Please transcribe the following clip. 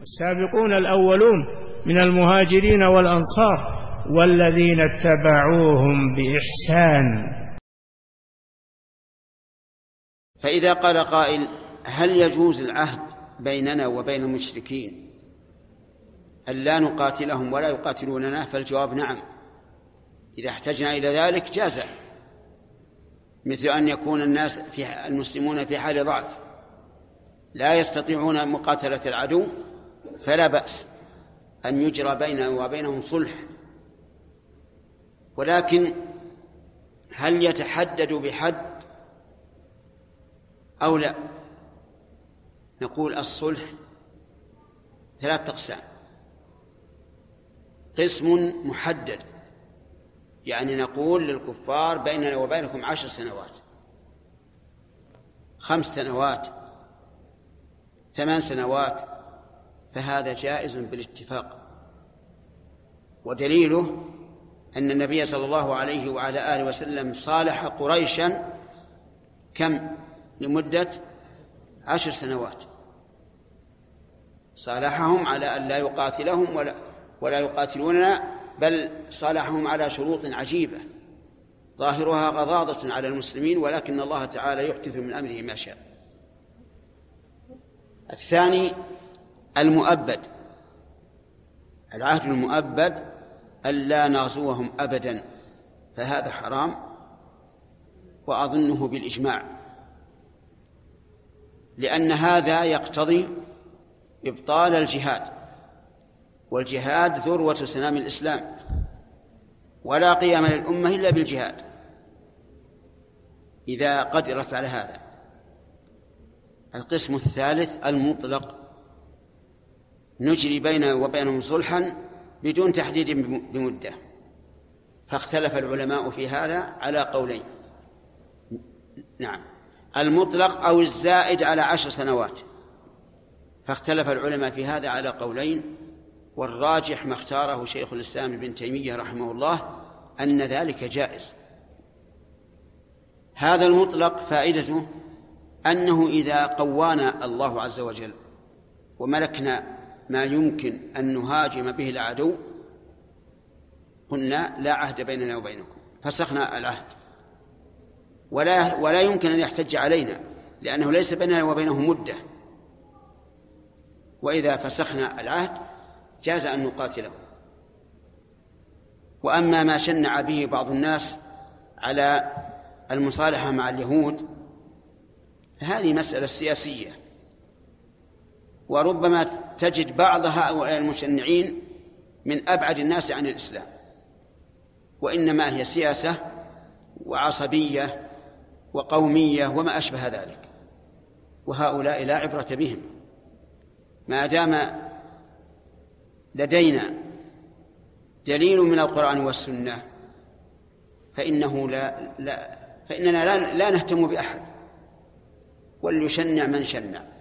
السابقون الأولون من المهاجرين والأنصار والذين اتبعوهم بإحسان. فإذا قال قائل: هل يجوز العهد بيننا وبين المشركين أن لا نقاتلهم ولا يقاتلوننا؟ فالجواب نعم، إذا احتجنا إلى ذلك جاز، مثل أن يكون المسلمون في حال ضعف لا يستطيعون مقاتلة العدو، فلا بأس أن يجرى بيننا وبينهم صلح. ولكن هل يتحدد بحد أو لا؟ نقول الصلح 3 أقسام: قسم محدد، يعني نقول للكفار بيننا وبينكم 10 سنوات، 5 سنوات، 8 سنوات، فهذا جائز بالاتفاق. ودليله أن النبي صلى الله عليه وعلى آله وسلم صالح قريشا كم؟ لمدة 10 سنوات، صالحهم على أن لا يقاتلهم ولا يقاتلوننا، بل صالحهم على شروط عجيبة ظاهرها غضاضة على المسلمين، ولكن الله تعالى يحدث من أمره ما شاء. الثاني المؤبد، العهد المؤبد ألا نغزوهم أبدا، فهذا حرام، وأظنه بالإجماع، لأن هذا يقتضي إبطال الجهاد، والجهاد ذروة سنام الإسلام، ولا قيام للأمة إلا بالجهاد إذا قدرت على هذا. القسم الثالث المطلق، نجري بيننا وبينهم صلحا بدون تحديد بمدة، فاختلف العلماء في هذا على قولين: نعم، المطلق أو الزائد على 10 سنوات، فاختلف العلماء في هذا على قولين، والراجح ما اختاره شيخ الإسلام ابن تيمية رحمه الله أن ذلك جائز. هذا المطلق فائدته أنه إذا قوانا الله عز وجل وملكنا ما يمكن أن نهاجم به العدو، قلنا لا عهد بيننا وبينكم، فسخنا العهد، ولا يمكن أن يحتج علينا لأنه ليس بيننا وبينه مدة، وإذا فسخنا العهد جاز أن نقاتله. وأما ما شنع به بعض الناس على المصالحة مع اليهود فهذه مسألة سياسية، وربما تجد بعض هؤلاء المشنعين من أبعد الناس عن الإسلام، وإنما هي سياسة وعصبية وقومية وما أشبه ذلك، وهؤلاء لا عبرة بهم. ما دام لدينا دليل من القرآن والسنة فإننا لا نهتم بأحد، وليشنع من شنع.